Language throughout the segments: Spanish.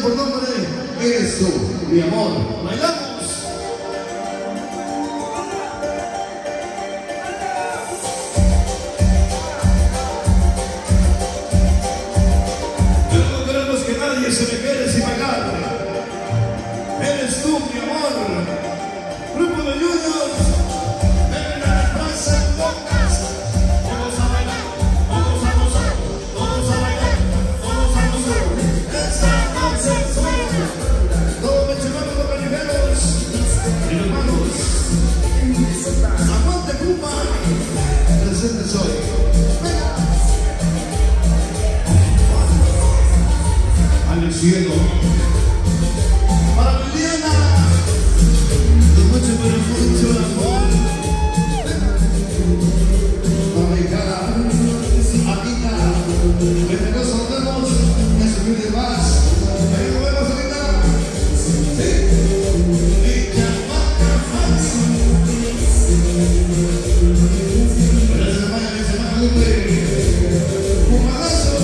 por nombre Eres tú, mi amor. ¡Bailamos! No queremos que nadie se me quede sin bailar. Eres tú, mi amor. Grupo de Juniors. Ven a la plaza en Bocas. Vamos a bailar, vamos a gozar, vamos a bailar, vamos a gozar. Esta noche es todo me llevaron los cariberos y los hermanos. Aguante Cuba. Presente soy. Al cielo. Para Liliana. De mucho pero mucho amor. Para mi cara. Anita. Desde que nos soltemos. En su vida más. Ahí nos vemos, Anita. Sí. Y Chamaca más. Gracias, hermana. Mi semana cumple. Un balazo.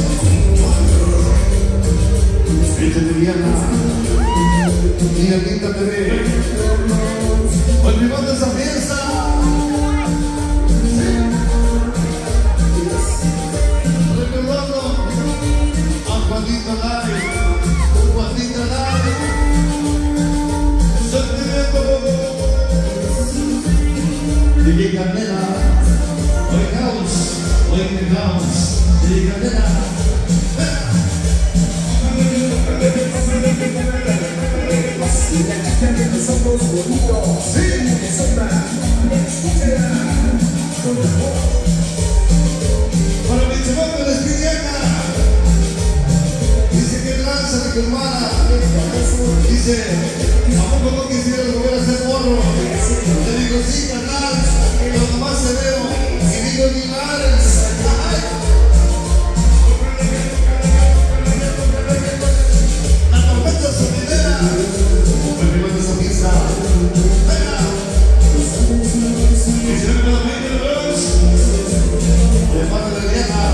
Esta es Liliana. Y Anita TV. Hoy vivamos esa fiesta. Recordando a Juanito Lai. Juanito Lai. Sentimiento. DJ Candela. Hoy house. Hoy in the house. DJ Candela. Y la chica de los ojos bonitos, sí, que sombra, escúchela, con la voz. Para mi chamaco de Liliana, dice que lanza de tu hermana, dice, ¿a poco no quisiera volver a ser morro? Le digo, sí, carnal, pero nomás se veo, y digo, Linares, la tormenta sonidera. Arriba de esa fiesta. ¡Venga! Y se ven los medios. De parte de Liliana.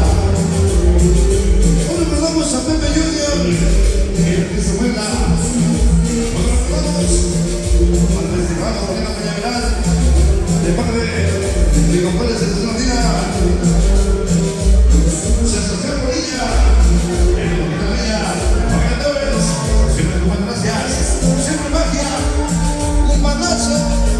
Hoy recordamos a Pepe Junior. Y el que se vuela. Hoy recordamos al festival Morena Peñaveral. De parte de mi compadre Sensación Latina. Sensación Morilla. El Bonita Mía. Marcadores. Siempre con gracias. Siempre magia, un balazo.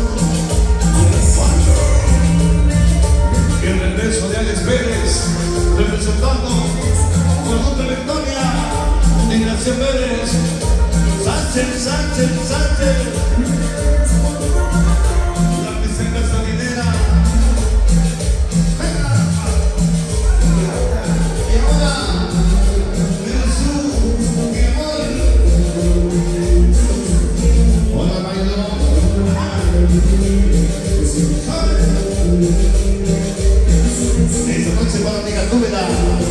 Y el regreso de Alex Pérez, representando por Contra Victoria, Ignacio Pérez, Sánchez. La piscina salinera. Y ahora, eres tú, mi amor. Hola, bailo. Esta noche para mi Gatúbeda.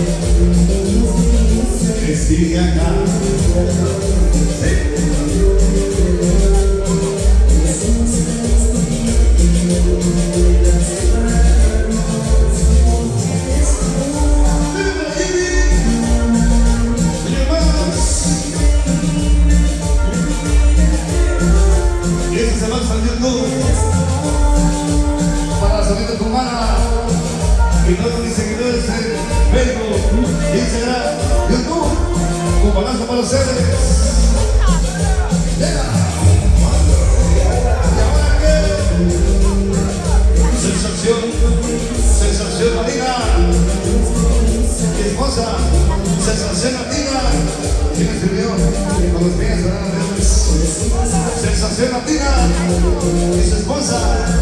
Sigue acá. Para salir de tu mano y todos mis seguidores en Facebook, Instagram, YouTube, un balazo para ustedes. ¡Llega! ¿Y ahora qué? Sensación latina. Mi esposa, sensación latina. ¿Quién escribió? Con los pies, ¿verdad? Sensación latina. Y su esposa.